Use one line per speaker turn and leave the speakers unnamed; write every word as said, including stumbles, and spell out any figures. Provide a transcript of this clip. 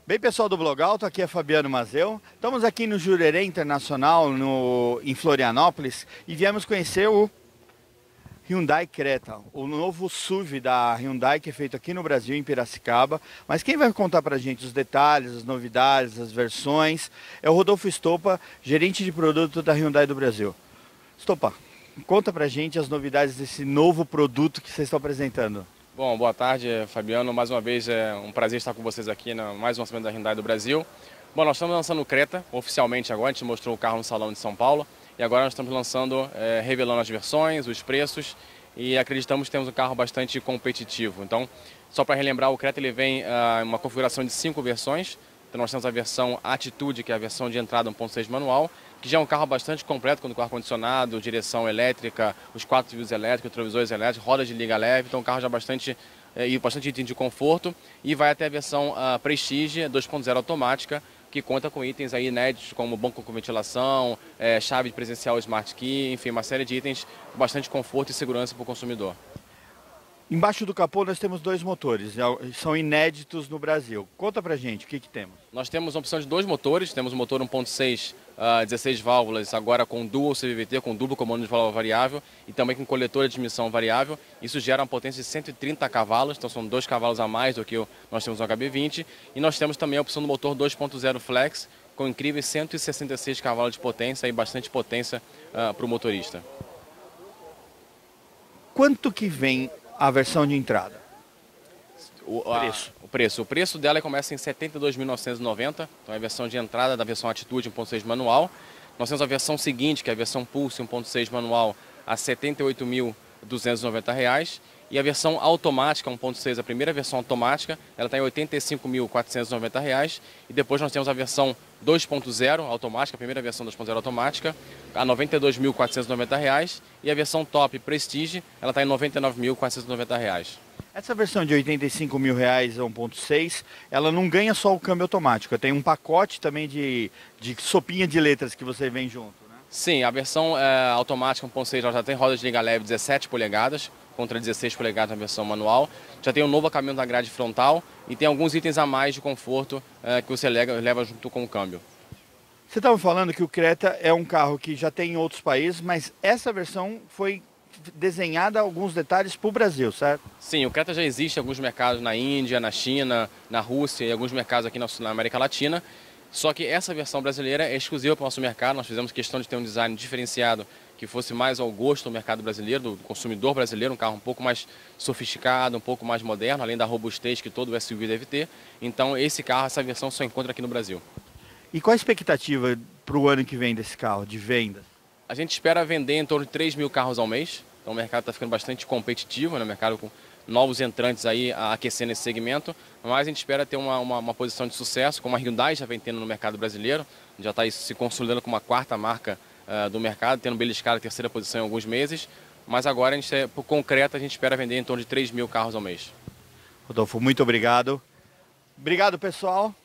Bem, pessoal do Blog Alto, aqui é Fabiano Mazeu. Estamos aqui no Jurerê Internacional, no, em Florianópolis, e viemos conhecer o Hyundai Creta, o novo S U V da Hyundai que é feito aqui no Brasil, em Piracicaba. Mas quem vai contar para a gente os detalhes, as novidades, as versões, é o Rodolfo Estopa, gerente de produto da Hyundai do Brasil. Estopa, conta para a gente as novidades desse novo produto que vocês estão apresentando.
Bom, boa tarde, Fabiano. Mais uma vez é um prazer estar com vocês aqui no mais um lançamento da Hyundai do Brasil. Bom, nós estamos lançando o Creta oficialmente agora, a gente mostrou o carro no Salão de São Paulo e agora nós estamos lançando, é, revelando as versões, os preços e acreditamos que temos um carro bastante competitivo. Então, só para relembrar, o Creta ele vem em uh, uma configuração de cinco versões. Então nós temos a versão Atitude, que é a versão de entrada um ponto seis manual, que já é um carro bastante completo, com ar-condicionado, direção elétrica, os quatro vidros elétricos, retrovisores elétricos, rodas de liga leve, então um carro já bastante, é, bastante item de conforto. E vai até a versão uh, Prestige dois ponto zero automática, que conta com itens aí inéditos, como banco com ventilação, é, chave presencial Smart Key, enfim, uma série de itens com bastante conforto e segurança para o consumidor.
Embaixo do capô nós temos dois motores, são inéditos no Brasil. Conta pra gente, o que que temos?
Nós temos a opção de dois motores, temos o motor um ponto seis, uh, dezesseis válvulas, agora com dual C V V T, com duplo comando de válvula variável e também com coletor de admissão variável. Isso gera uma potência de cento e trinta cavalos, então são dois cavalos a mais do que o, nós temos no H B vinte. E nós temos também a opção do motor dois ponto zero Flex, com incríveis cento e sessenta e seis cavalos de potência e bastante potência uh, para o motorista.
Quanto que vem a versão de entrada?
O, a, preço. o preço. O preço dela começa em setenta e dois mil novecentos e noventa, então é a versão de entrada da versão Atitude um ponto seis manual. Nós temos a versão seguinte, que é a versão Pulse um ponto seis manual, a setenta e oito mil duzentos e noventa reais. E a versão automática um ponto seis, a primeira versão automática, ela está em oitenta e cinco mil quatrocentos e noventa reais. E depois nós temos a versão dois ponto zero automática, a primeira versão dois ponto zero automática, a noventa e dois mil quatrocentos e noventa reais. E a versão Top Prestige, ela está em noventa e nove mil quatrocentos e noventa reais.
Essa versão de oitenta e cinco mil reais a um ponto seis, ela não ganha só o câmbio automático, tem um pacote também de, de sopinha de letras que você vem junto, né?
Sim, a versão é, automática um ponto seis ela já tem rodas de liga leve dezessete polegadas, contra dezesseis polegadas na versão manual. Já tem um novo acabamento na grade frontal e tem alguns itens a mais de conforto é, que você leva, leva junto com o câmbio.
Você estava falando que o Creta é um carro que já tem em outros países, mas essa versão foi desenhada alguns detalhes para o Brasil, certo?
Sim, o Creta já existe em alguns mercados na Índia, na China, na Rússia e alguns mercados aqui na América Latina. Só que essa versão brasileira é exclusiva para o nosso mercado. Nós fizemos questão de ter um design diferenciado que fosse mais ao gosto do mercado brasileiro, do consumidor brasileiro, um carro um pouco mais sofisticado, um pouco mais moderno, além da robustez que todo S U V deve ter. Então esse carro, essa versão só encontra aqui no Brasil.
E qual a expectativa para o ano que vem desse carro, de vendas?
A gente espera vender em torno de três mil carros ao mês. Então o mercado está ficando bastante competitivo, né? O mercado com novos entrantes aí aquecendo esse segmento, mas a gente espera ter uma, uma, uma posição de sucesso, como a Hyundai já vem tendo no mercado brasileiro, já está se consolidando como uma quarta marca uh, do mercado, tendo beliscado a terceira posição em alguns meses, mas agora, a gente, por concreto, a gente espera vender em torno de três mil carros ao mês.
Rodolfo, muito obrigado. Obrigado, pessoal.